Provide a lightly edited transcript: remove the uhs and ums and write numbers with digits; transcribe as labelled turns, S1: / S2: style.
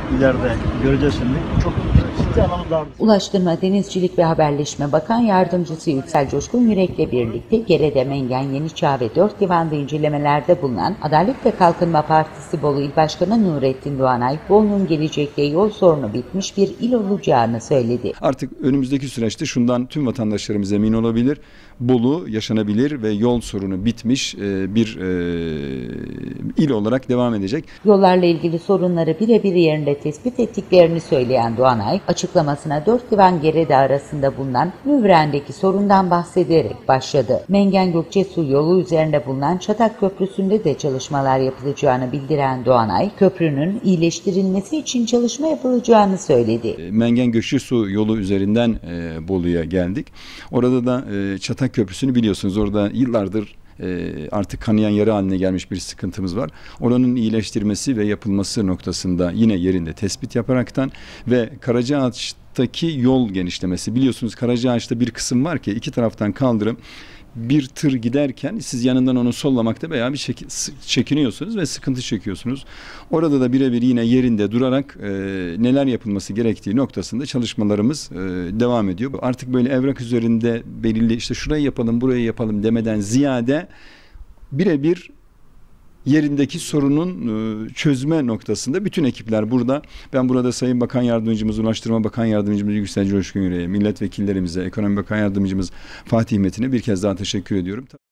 S1: ileride göreceğiz şimdi. Çok ciddi anlamda darbe.
S2: Ulaştırma, Denizcilik ve Haberleşme Bakan Yardımcısı Yüksel Coşkun Yürek'le birlikte Gerede, Mengen, Yeniçağ ve 4 divanda incelemelerde bulunan Adalet ve Kalkınma Partisi Bolu İl Başkanı Nurettin Doğanay, Bolu'nun gelecekte yol sorunu bitmiş bir il olacağını söyledi.
S3: Artık önümüzdeki süreçte şundan tüm vatandaşlarımız emin olabilir. Bolu yaşanabilir ve yol sorunu bitmiş bir il olarak devam edecek.
S2: Yollarla ilgili sorunları birebir yerinde tespit ettiklerini söyleyen Doğanay, açıklamasına 4 divan Gerede arasında bulunan Nüvren'deki sorundan bahsederek başladı. Mengen-Gökçesu yolu üzerinde bulunan Çatak Köprüsü'nde de çalışmalar yapılacağını bildiren Doğanay, köprünün iyileştirilmesi için çalışma yapılacağını söyledi.
S3: Mengen-Gökçesu yolu üzerinden Bolu'ya geldik. Orada da Çatak Köprüsü'nü biliyorsunuz. Orada yıllardır artık kanayan yara haline gelmiş bir sıkıntımız var. Oranın iyileştirmesi ve yapılması noktasında yine yerinde tespit yaparaktan ve Karacaağaç'taki yol genişlemesi. Biliyorsunuz Karacaağaç'ta bir kısım var ki iki taraftan kaldırım. Bir tır giderken siz yanından onu sollamakta veya bir çekiniyorsunuz ve sıkıntı çekiyorsunuz. Orada da birebir yine yerinde durarak neler yapılması gerektiği noktasında çalışmalarımız devam ediyor. Artık böyle evrak üzerinde belirli işte şurayı yapalım, burayı yapalım demeden ziyade birebir yerindeki sorunun çözme noktasında bütün ekipler burada. Ben burada Sayın Bakan Yardımcımız, Ulaştırma Bakan Yardımcımız Yüksel Coşkun Yürek'e, milletvekillerimize, Ekonomi Bakan Yardımcımız Fatih Metin'e bir kez daha teşekkür ediyorum.